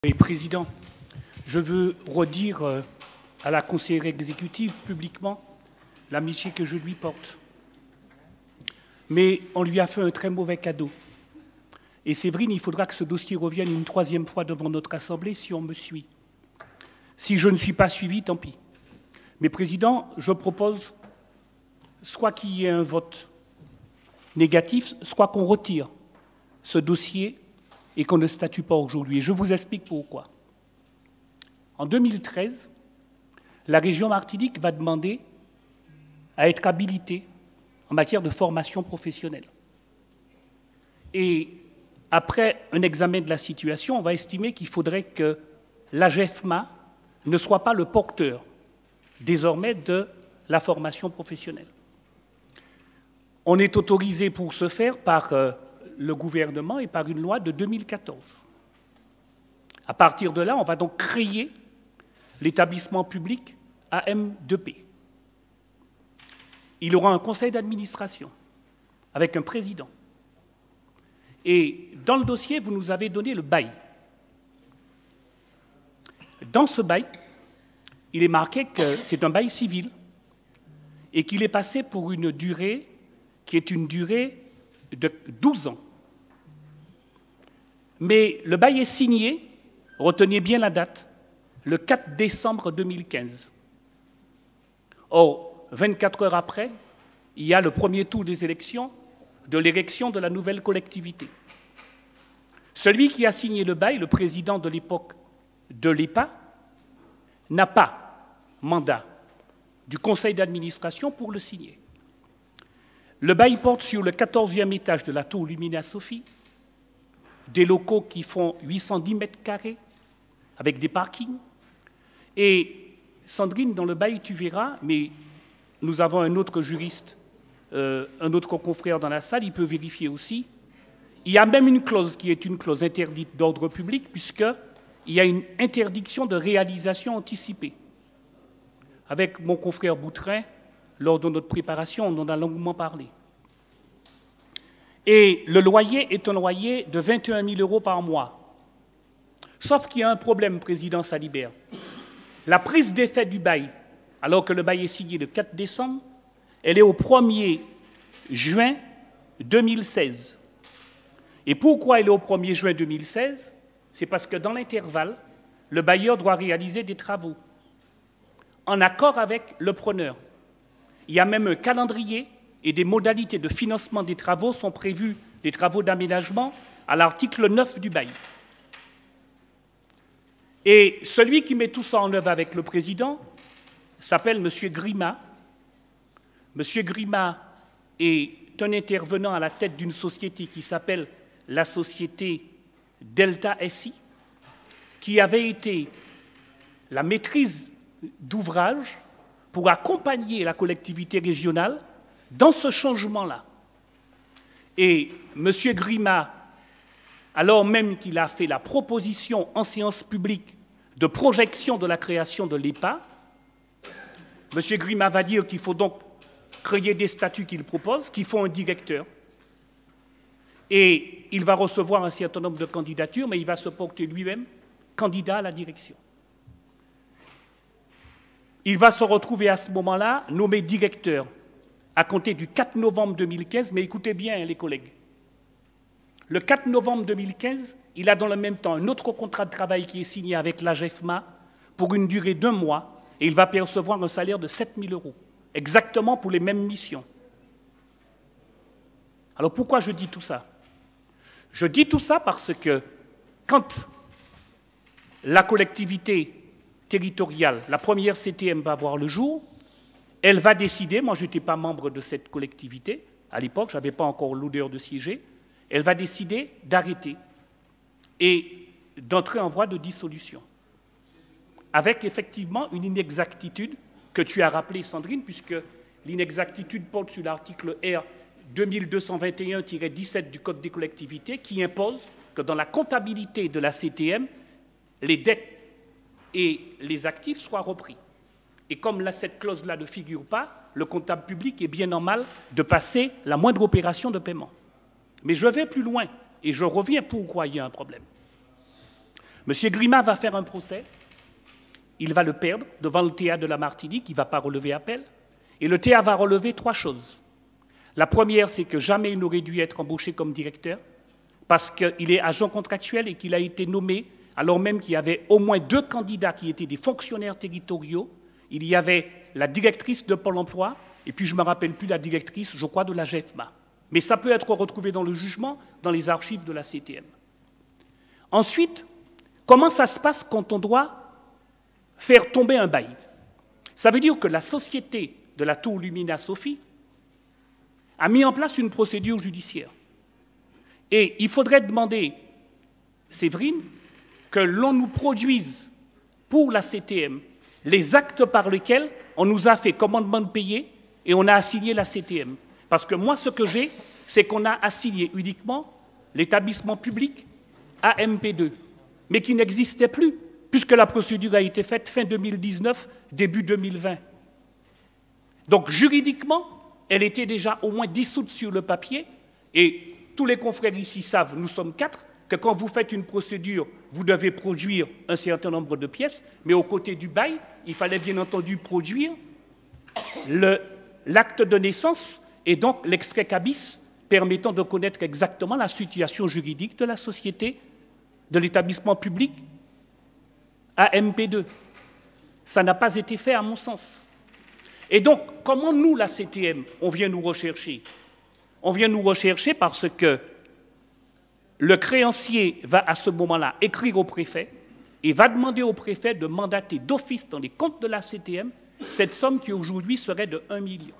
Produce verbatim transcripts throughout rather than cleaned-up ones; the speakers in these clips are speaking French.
Oui, Président, je veux redire à la conseillère exécutive publiquement l'amitié que je lui porte. Mais on lui a fait un très mauvais cadeau. Et Séverine, il faudra que ce dossier revienne une troisième fois devant notre Assemblée si on me suit. Si je ne suis pas suivi, tant pis. Mais Président, je propose soit qu'il y ait un vote négatif, soit qu'on retire ce dossier et qu'on ne statue pas aujourd'hui. Et je vous explique pourquoi. En deux mille treize, la région Martinique va demander à être habilitée en matière de formation professionnelle. Et après un examen de la situation, on va estimer qu'il faudrait que l'AGEFMA ne soit pas le porteur désormais de la formation professionnelle. On est autorisé pour ce faire par euh, le gouvernement et par une loi de deux mille quatorze. À partir de là, on va donc créer l'établissement public A M deux P. Il aura un conseil d'administration avec un président. Et dans le dossier, vous nous avez donné le bail. Dans ce bail, il est marqué que c'est un bail civil et qu'il est passé pour une durée qui est une durée de douze ans. Mais le bail est signé, retenez bien la date, le quatre décembre deux mille quinze. Or, vingt-quatre heures après, il y a le premier tour des élections, de l'élection de la nouvelle collectivité. Celui qui a signé le bail, le président de l'époque de l'E P A, n'a pas mandat du conseil d'administration pour le signer. Le bail porte sur le quatorzième étage de la tour Lumina Sophie, des locaux qui font huit cent dix mètres carrés, avec des parkings. Et Sandrine, dans le bail, tu verras, mais nous avons un autre juriste, euh, un autre confrère dans la salle, il peut vérifier aussi. Il y a même une clause qui est une clause interdite d'ordre public, puisqu'il y a une interdiction de réalisation anticipée. Avec mon confrère Boutrin, lors de notre préparation, on en a longuement parlé. Et le loyer est un loyer de vingt et un mille euros par mois. Sauf qu'il y a un problème, Président Salibert. La prise d'effet du bail, alors que le bail est signé le quatre décembre, elle est au premier juin deux mille seize. Et pourquoi elle est au premier juin deux mille seize? C'est parce que dans l'intervalle, le bailleur doit réaliser des travaux en accord avec le preneur. Il y a même un calendrier et des modalités de financement des travaux sont prévus, des travaux d'aménagement, à l'article neuf du bail. Et celui qui met tout ça en œuvre avec le président s'appelle M. Grima. M. Grima est un intervenant à la tête d'une société qui s'appelle la société Delta S I, qui avait été la maîtrise d'ouvrage pour accompagner la collectivité régionale dans ce changement-là. Et M. Grima, alors même qu'il a fait la proposition en séance publique de projection de la création de l'E P A, M. Grima va dire qu'il faut donc créer des statuts qu'il propose, qu'il faut un directeur. Et il va recevoir un certain nombre de candidatures, mais il va se porter lui-même candidat à la direction. Il va se retrouver à ce moment-là nommé directeur à compter du quatre novembre deux mille quinze, mais écoutez bien hein, les collègues. Le quatre novembre deux mille quinze, il a dans le même temps un autre contrat de travail qui est signé avec l'AGEFMA pour une durée d'un mois et il va percevoir un salaire de sept mille euros, exactement pour les mêmes missions. Alors pourquoi je dis tout ça? Je dis tout ça parce que quand la collectivité territoriale, la première C T M va voir le jour, elle va décider, moi je n'étais pas membre de cette collectivité, à l'époque je n'avais pas encore l'odeur de siéger, elle va décider d'arrêter et d'entrer en voie de dissolution. Avec effectivement une inexactitude que tu as rappelée, Sandrine, puisque l'inexactitude porte sur l'article R deux mille deux cent vingt et un tiret dix-sept du Code des collectivités qui impose que dans la comptabilité de la C T M, les dettes et les actifs soient repris. Et comme là, cette clause-là ne figure pas, le comptable public est bien en mal de passer la moindre opération de paiement. Mais je vais plus loin et je reviens pourquoi il y a un problème. M. Grima va faire un procès, il va le perdre devant le T A de la Martinique, il ne va pas relever appel, et le T A va relever trois choses. La première, c'est que jamais il n'aurait dû être embauché comme directeur, parce qu'il est agent contractuel et qu'il a été nommé, alors même qu'il y avait au moins deux candidats qui étaient des fonctionnaires territoriaux. Il y avait la directrice de Pôle emploi, et puis je ne me rappelle plus la directrice, je crois, de la G E F M A. Mais ça peut être retrouvé dans le jugement, dans les archives de la C T M. Ensuite, comment ça se passe quand on doit faire tomber un bail? Ça veut dire que la société de la tour Lumina Sophie a mis en place une procédure judiciaire. Et il faudrait demander, Séverine, que l'on nous produise pour la C T M les actes par lesquels on nous a fait commandement de payer et on a assigné la C T M. Parce que moi, ce que j'ai, c'est qu'on a assigné uniquement l'établissement public A M P deux, mais qui n'existait plus, puisque la procédure a été faite fin deux mille dix-neuf, début deux mille vingt. Donc, juridiquement, elle était déjà au moins dissoute sur le papier, et tous les confrères ici savent, nous sommes quatre, que quand vous faites une procédure, vous devez produire un certain nombre de pièces, mais aux côtés du bail, il fallait bien entendu produire l'acte de naissance et donc l'extrait cabis permettant de connaître exactement la situation juridique de la société, de l'établissement public A M P deux. Ça n'a pas été fait à mon sens. Et donc, comment nous, la C T M, on vient nous rechercher? On vient nous rechercher parce que le créancier va à ce moment-là écrire au préfet et va demander au préfet de mandater d'office dans les comptes de la C T M cette somme qui aujourd'hui serait de un million.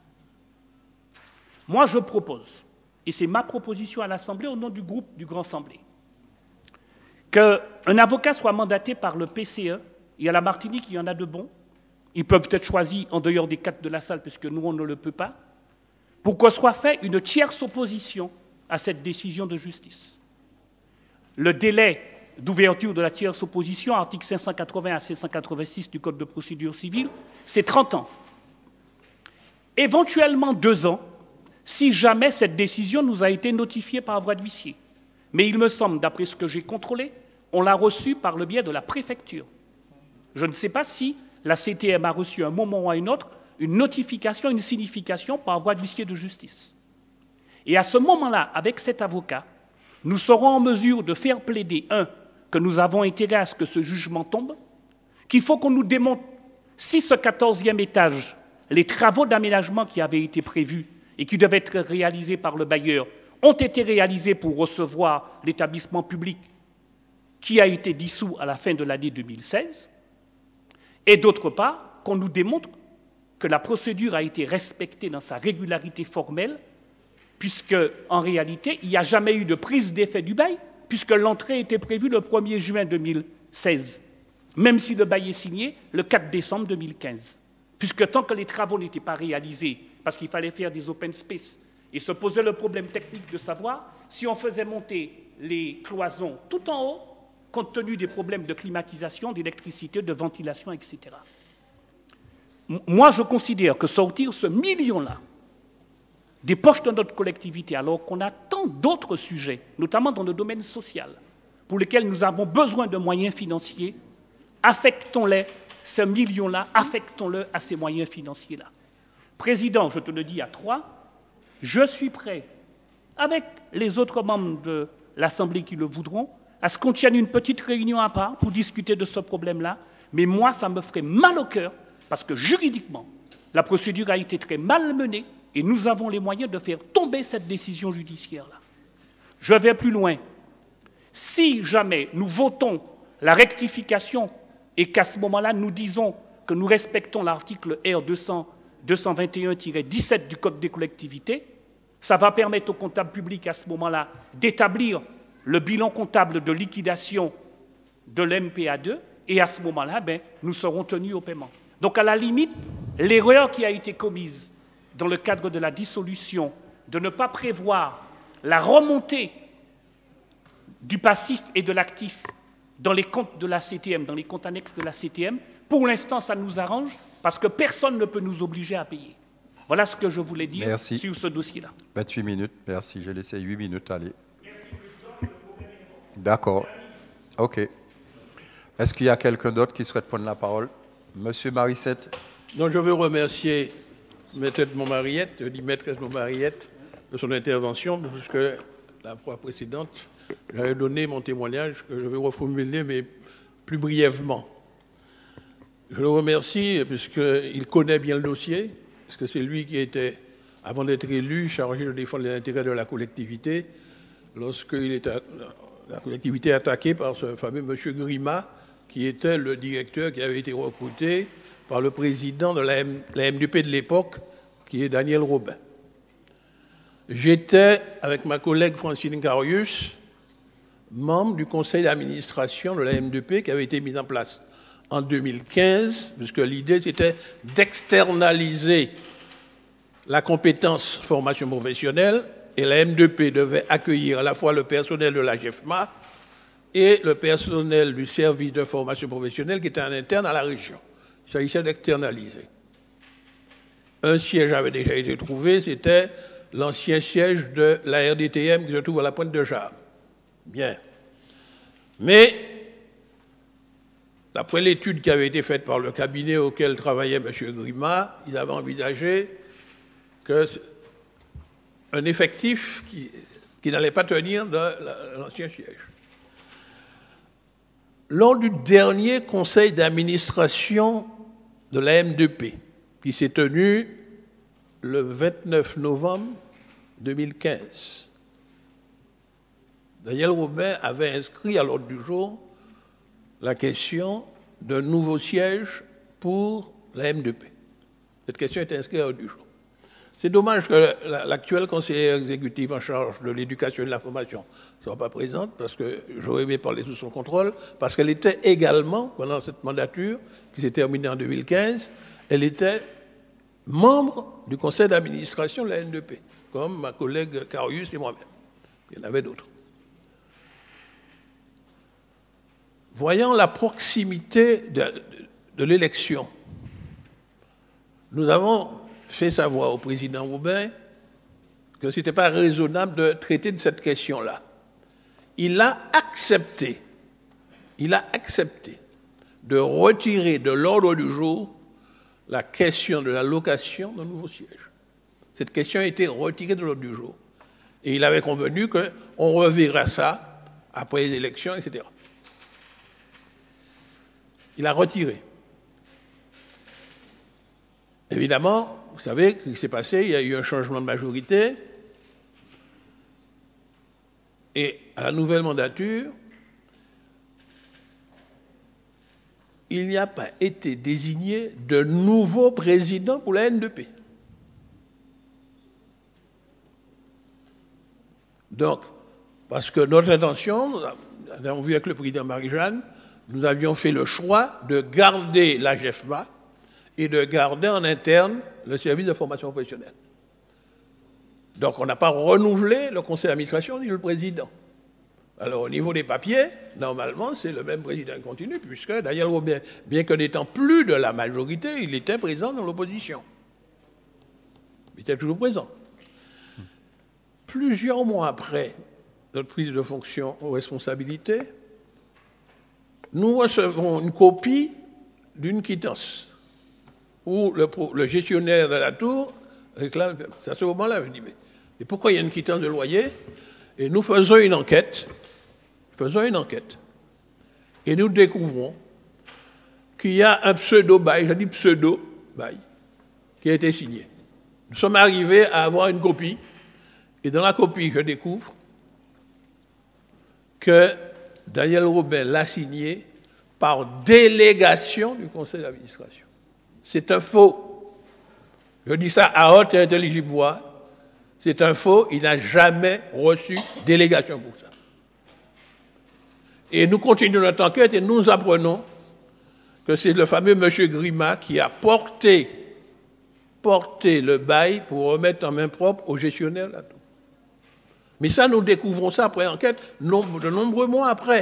Moi, je propose, et c'est ma proposition à l'Assemblée au nom du groupe du Grand Assemblée, qu'un avocat soit mandaté par le P C E, et à la Martinique, il y en a de bons, ils peuvent être choisis en dehors des quatre de la salle, puisque nous, on ne le peut pas, pour que soit faite une tierce opposition à cette décision de justice. Le délai d'ouverture de la tierce opposition, article cinq cent quatre-vingts à cinq cent quatre-vingt-six du Code de procédure civile, c'est trente ans. Éventuellement deux ans, si jamais cette décision nous a été notifiée par voie d'huissier. Mais il me semble, d'après ce que j'ai contrôlé, on l'a reçue par le biais de la préfecture. Je ne sais pas si la C T M a reçu à un moment ou à un autre une notification, une signification par voie d'huissier de justice. Et à ce moment-là, avec cet avocat, nous serons en mesure de faire plaider, un, que nous avons intérêt à ce que ce jugement tombe, qu'il faut qu'on nous démontre si ce quatorzième étage, les travaux d'aménagement qui avaient été prévus et qui devaient être réalisés par le bailleur, ont été réalisés pour recevoir l'établissement public qui a été dissous à la fin de l'année deux mille seize, et d'autre part, qu'on nous démontre que la procédure a été respectée dans sa régularité formelle, puisque, en réalité, il n'y a jamais eu de prise d'effet du bail, puisque l'entrée était prévue le premier juin deux mille seize, même si le bail est signé le quatre décembre deux mille quinze. Puisque tant que les travaux n'étaient pas réalisés, parce qu'il fallait faire des open space, et se posait le problème technique de savoir si on faisait monter les cloisons tout en haut, compte tenu des problèmes de climatisation, d'électricité, de ventilation, et cetera. Moi, je considère que sortir ce million-là des poches de notre collectivité, alors qu'on a tant d'autres sujets, notamment dans le domaine social, pour lesquels nous avons besoin de moyens financiers, affectons-les, ce million-là, affectons-le à ces moyens financiers-là. Président, je te le dis à trois, je suis prêt, avec les autres membres de l'Assemblée qui le voudront, à ce qu'on tienne une petite réunion à part pour discuter de ce problème-là, mais moi, ça me ferait mal au cœur, parce que juridiquement, la procédure a été très mal menée, et nous avons les moyens de faire tomber cette décision judiciaire-là. Je vais plus loin. Si jamais nous votons la rectification et qu'à ce moment-là, nous disons que nous respectons l'article R deux cents, deux cent vingt et un tiret dix-sept du Code des collectivités, ça va permettre au comptable public à ce moment-là d'établir le bilan comptable de liquidation de l'M P A deux, et à ce moment-là, ben, nous serons tenus au paiement. Donc, à la limite, l'erreur qui a été commise dans le cadre de la dissolution, de ne pas prévoir la remontée du passif et de l'actif dans les comptes de la C T M, dans les comptes annexes de la C T M, pour l'instant, ça nous arrange, parce que personne ne peut nous obliger à payer. Voilà ce que je voulais dire Merci. Sur ce dossier-là. vingt-huit minutes, merci. J'ai laissé huit minutes, allez. D'accord. OK. Est-ce qu'il y a quelqu'un d'autre qui souhaite prendre la parole? Monsieur Marissette. Donc, je veux remercier Maître Edmond-Mariette, je dis Maître Edmond-Mariette, de son intervention, puisque la fois précédente, j'avais donné mon témoignage que je vais reformuler, mais plus brièvement. Je le remercie puisqu'il connaît bien le dossier, puisque c'est lui qui était, avant d'être élu, chargé de défendre les intérêts de la collectivité, lorsqu'il était, la collectivité attaquée par ce fameux M. Grima, qui était le directeur qui avait été recruté par le président de la, M, la M D P de l'époque, qui est Daniel Robin. J'étais, avec ma collègue Francine Carius, membre du conseil d'administration de la M D P qui avait été mis en place en deux mille quinze, puisque l'idée c'était d'externaliser la compétence formation professionnelle, et la M D P devait accueillir à la fois le personnel de la G E F M A et le personnel du service de formation professionnelle qui était en interne à la région. Il s'agissait d'externaliser. Un siège avait déjà été trouvé, c'était l'ancien siège de la R D T M qui se trouve à la Pointe de Jard. Bien. Mais, d'après l'étude qui avait été faite par le cabinet auquel travaillait M. Grima, ils avaient envisagé que un effectif qui, qui n'allait pas tenir de l'ancien siège. Lors du dernier conseil d'administration de la M D P, qui s'est tenu le vingt-neuf novembre deux mille quinze, Daniel Robin avait inscrit à l'ordre du jour la question d'un nouveau siège pour la M D P. Cette question est inscrite à l'ordre du jour. C'est dommage que l'actuelle conseillère exécutive en charge de l'éducation et de la formation ne soit pas présente, parce que j'aurais aimé parler sous son contrôle, parce qu'elle était également, pendant cette mandature, qui s'est terminée en deux mille quinze, elle était membre du conseil d'administration de la N D P, comme ma collègue Carius et moi-même. Il y en avait d'autres. Voyant la proximité de, de, de l'élection, nous avons fait savoir au président Robin que ce n'était pas raisonnable de traiter de cette question-là. Il a accepté, il a accepté de retirer de l'ordre du jour la question de la location d'un nouveau siège. Cette question a été retirée de l'ordre du jour. Et il avait convenu qu'on reverra ça après les élections, et cetera. Il a retiré. Évidemment, vous savez ce qui s'est passé, il y a eu un changement de majorité, et à la nouvelle mandature, il n'y a pas été désigné de nouveau président pour la N D P. Donc, parce que notre intention, nous avons vu avec le président Marie-Jeanne, nous avions fait le choix de garder la G E F M A et de garder en interne le service de formation professionnelle. Donc, on n'a pas renouvelé le conseil d'administration ni le président. Alors, au niveau des papiers, normalement, c'est le même président qui continue, puisque Daniel Robin, bien que n'étant plus de la majorité, il était présent dans l'opposition. Il était toujours présent. Plusieurs mois après notre prise de fonction aux responsabilités, nous recevons une copie d'une quittance où le, le gestionnaire de la tour réclame. C'est à ce moment-là, je dis, mais, mais pourquoi il y a une quittance de loyer? Et nous faisons une enquête, faisons une enquête, et nous découvrons qu'il y a un pseudo-bail, je dis pseudo-bail, qui a été signé. Nous sommes arrivés à avoir une copie, et dans la copie, je découvre que Daniel Robin l'a signé par délégation du conseil d'administration. C'est un faux. Je dis ça à haute et intelligible voix. C'est un faux. Il n'a jamais reçu délégation pour ça. Et nous continuons notre enquête et nous apprenons que c'est le fameux M. Grima qui a porté, porté le bail pour remettre en main propre au gestionnaire là-dedans. Mais ça, nous découvrons ça après enquête de nombreux mois après.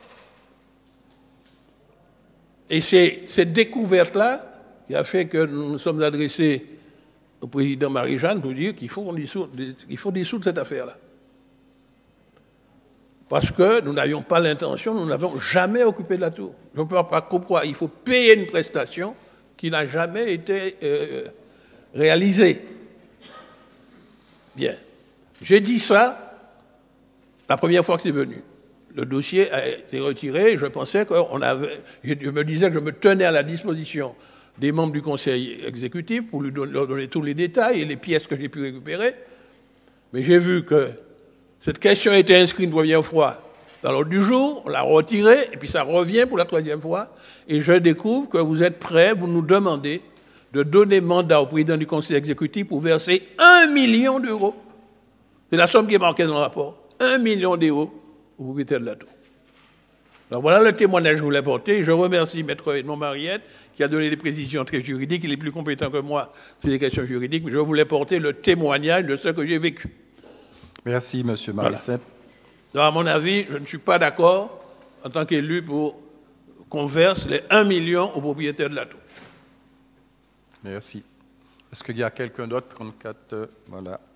Et c'est cette découverte-là qui a fait que nous nous sommes adressés au président Marie-Jeanne pour dire qu'il faut, qu'il faut dissoudre cette affaire-là. Parce que nous n'avions pas l'intention, nous n'avons jamais occupé de la tour. Je ne peux pas comprendre. Il faut payer une prestation qui n'a jamais été euh, réalisée. Bien. J'ai dit ça la première fois que c'est venu. Le dossier a été retiré. Je pensais qu'on avait. Je me disais que je me tenais à la disposition des membres du conseil exécutif pour lui donner, leur donner tous les détails et les pièces que j'ai pu récupérer. Mais j'ai vu que cette question a été inscrite une première fois dans l'ordre du jour, on l'a retirée, et puis ça revient pour la troisième fois. Et je découvre que vous êtes prêts, vous nous demandez de donner mandat au président du conseil exécutif pour verser un million d'euros. C'est la somme qui est marquée dans le rapport. Un million d'euros au propriétaire de la tour. Alors voilà le témoignage que je voulais porter. Je remercie Maître Edmond Mariette qui a donné des précisions très juridiques. Il est plus compétent que moi sur les questions juridiques, mais je voulais porter le témoignage de ce que j'ai vécu. Merci, M. Marissette. Voilà. Donc, à mon avis, je ne suis pas d'accord, en tant qu'élu, pour qu'on verse les un million au propriétaire de la tour. Merci. Est-ce qu'il y a quelqu'un d'autre? trente-quatre, voilà.